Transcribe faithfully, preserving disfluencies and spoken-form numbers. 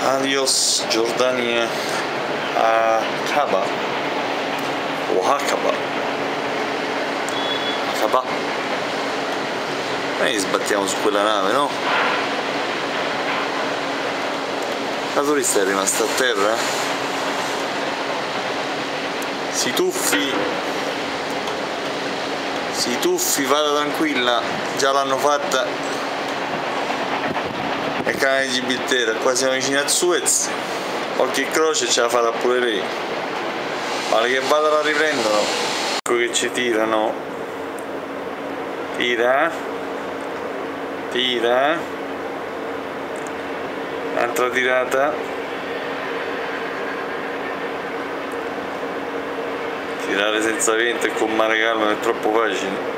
Adios Giordania Aqaba o Aqaba Aqaba. Noi sbattiamo su quella nave, no? La turista è rimasta a terra? Si tuffi, si tuffi, vada tranquilla, già l'hanno fatta. È il canale di Gibilterra, qua siamo vicini a Suez, occhio e croce, ce la farà pure lei. Male che vada la riprendono. Ecco che ci tirano. Tira, tira, altra tirata. Tirare senza vento e con mare calmo è troppo facile.